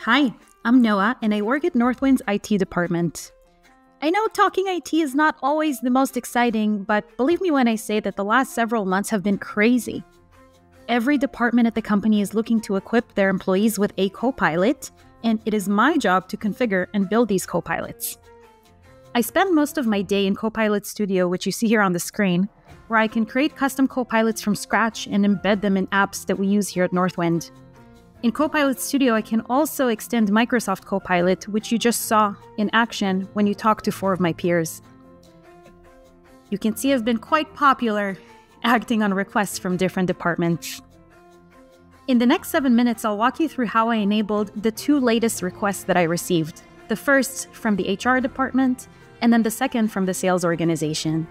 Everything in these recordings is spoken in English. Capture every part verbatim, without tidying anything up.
Hi, I'm Noah, and I work at Northwind's I T department. I know talking I T is not always the most exciting, but believe me when I say that the last several months have been crazy. Every department at the company is looking to equip their employees with a copilot, and it is my job to configure and build these copilots. I spend most of my day in Copilot Studio, which you see here on the screen, where I can create custom copilots from scratch and embed them in apps that we use here at Northwind. In Copilot Studio, I can also extend Microsoft Copilot, which you just saw in action when you talked to four of my peers. You can see I've been quite popular acting on requests from different departments. In the next seven minutes, I'll walk you through how I enabled the two latest requests that I received. The first from the H R department, and then the second from the sales organization.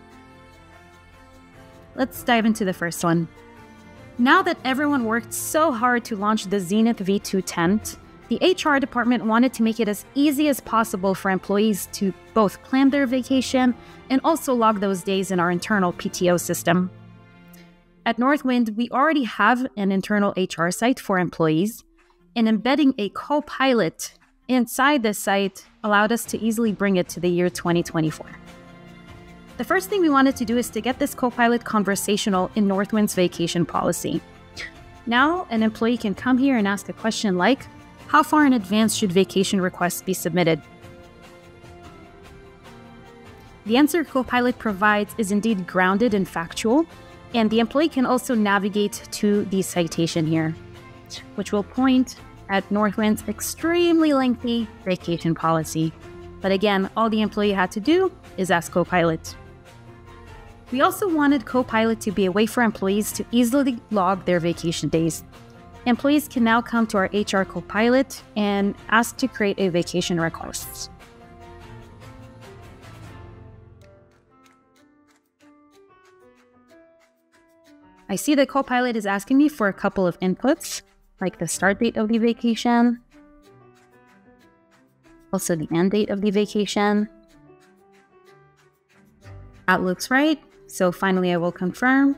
Let's dive into the first one. Now that everyone worked so hard to launch the Zenith V two tent, the H R department wanted to make it as easy as possible for employees to both plan their vacation and also log those days in our internal P T O system. At Northwind, we already have an internal H R site for employees, and embedding a copilot inside this site allowed us to easily bring it to the year twenty twenty-four. The first thing we wanted to do is to get this copilot conversational in Northwind's vacation policy. Now, an employee can come here and ask a question like, how far in advance should vacation requests be submitted? The answer Copilot provides is indeed grounded and factual, and the employee can also navigate to the citation here, which will point at Northwind's extremely lengthy vacation policy. But again, all the employee had to do is ask Copilot. We also wanted Copilot to be a way for employees to easily log their vacation days. Employees can now come to our H R Copilot and ask to create a vacation request. I see the Copilot is asking me for a couple of inputs, like the start date of the vacation, also the end date of the vacation. That looks right. So finally, I will confirm.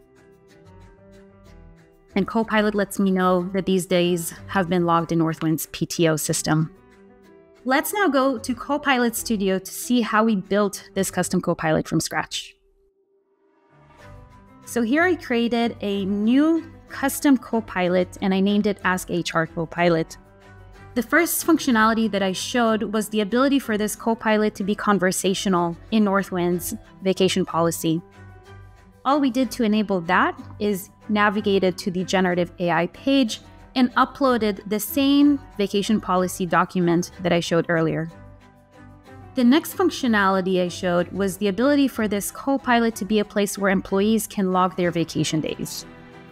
And Copilot lets me know that these days have been logged in Northwind's P T O system. Let's now go to Copilot Studio to see how we built this custom Copilot from scratch. So here I created a new custom Copilot and I named it Ask H R Copilot. The first functionality that I showed was the ability for this Copilot to be conversational in Northwind's vacation policy. All we did to enable that is navigated to the generative A I page and uploaded the same vacation policy document that I showed earlier. The next functionality I showed was the ability for this Copilot to be a place where employees can log their vacation days.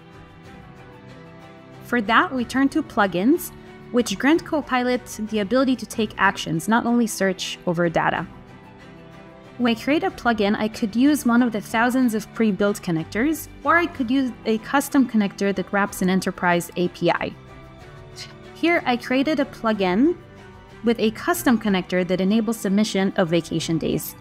For that, we turn to plugins, which grant Copilot the ability to take actions, not only search over data. When I create a plugin, I could use one of the thousands of pre-built connectors, or I could use a custom connector that wraps an enterprise A P I. Here, I created a plugin with a custom connector that enables submission of vacation days.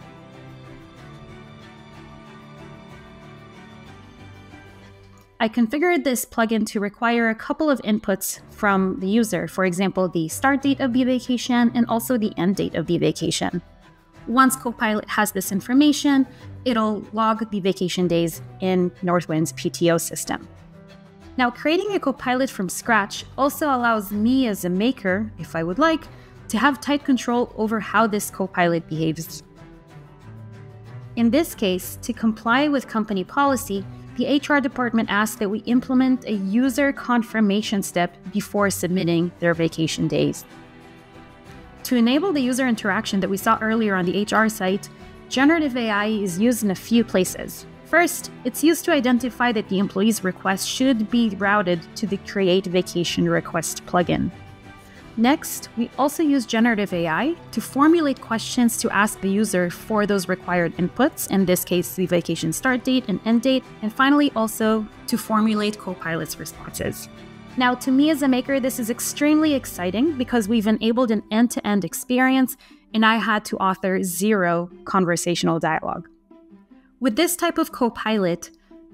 I configured this plugin to require a couple of inputs from the user, for example, the start date of the vacation and also the end date of the vacation. Once Copilot has this information, it'll log the vacation days in Northwind's P T O system. Now, creating a Copilot from scratch also allows me as a maker, if I would like, to have tight control over how this Copilot behaves. In this case, to comply with company policy, the H R department asked that we implement a user confirmation step before submitting their vacation days. To enable the user interaction that we saw earlier on the H R site, generative A I is used in a few places. First, it's used to identify that the employee's request should be routed to the Create Vacation Request plugin. Next, we also use generative A I to formulate questions to ask the user for those required inputs, in this case, the vacation start date and end date, and finally also to formulate Copilot's responses. Now, to me as a maker, this is extremely exciting because we've enabled an end-to-end experience and I had to author zero conversational dialogue. With this type of Copilot,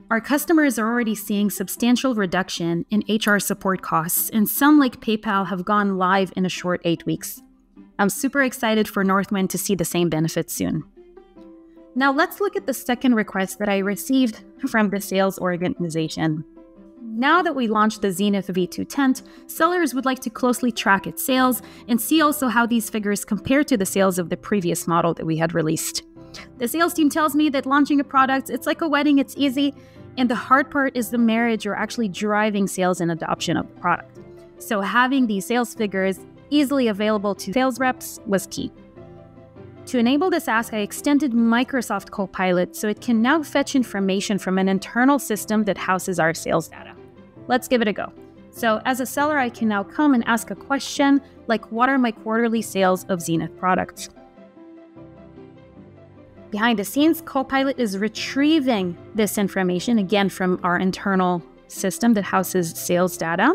Our customers are already seeing substantial reduction in H R support costs, and some, like PayPal, have gone live in a short eight weeks. I'm super excited for Northwind to see the same benefits soon. Now let's look at the second request that I received from the sales organization. Now that we launched the Zenith V two tent, sellers would like to closely track its sales and see also how these figures compare to the sales of the previous model that we had released. The sales team tells me that launching a product, it's like a wedding, it's easy, and the hard part is the marriage or actually driving sales and adoption of the product. So having these sales figures easily available to sales reps was key. To enable this ask, I extended Microsoft Copilot so it can now fetch information from an internal system that houses our sales data. Let's give it a go. So as a seller, I can now come and ask a question like, what are my quarterly sales of Zenith products? Behind the scenes, Copilot is retrieving this information, again, from our internal system that houses sales data.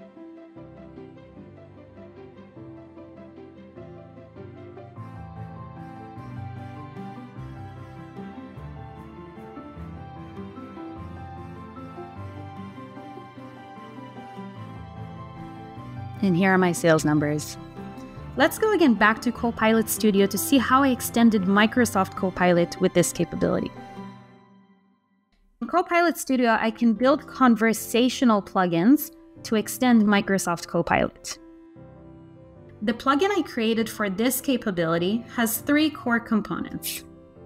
And here are my sales numbers. Let's go again back to Copilot Studio to see how I extended Microsoft Copilot with this capability. In Copilot Studio, I can build conversational plugins to extend Microsoft Copilot. The plugin I created for this capability has three core components.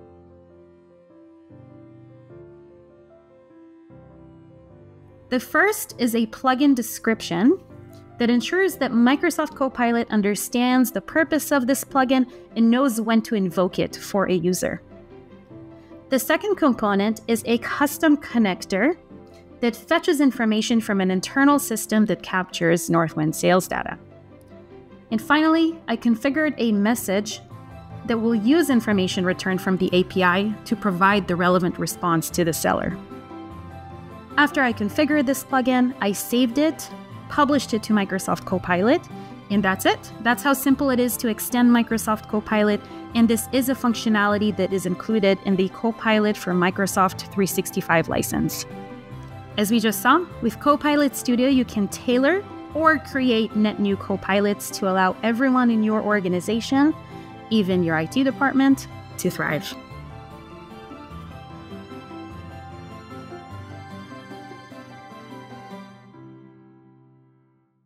The first is a plugin description that ensures that Microsoft Copilot understands the purpose of this plugin and knows when to invoke it for a user. The second component is a custom connector that fetches information from an internal system that captures Northwind sales data. And finally, I configured a message that will use information returned from the A P I to provide the relevant response to the seller. After I configured this plugin, I saved it, published it to Microsoft Copilot, and that's it. That's how simple it is to extend Microsoft Copilot, and this is a functionality that is included in the Copilot for Microsoft three sixty-five license. As we just saw, with Copilot Studio, you can tailor or create net new Copilots to allow everyone in your organization, even your I T department, to thrive.